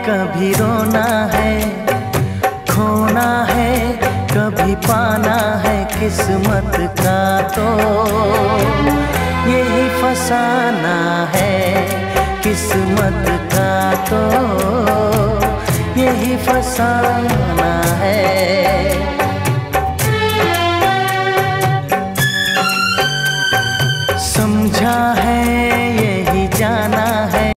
कभी रोना है, खोना है, कभी पाना है, किस्मत का तो यही फसाना है, किस्मत का तो यही फसाना है।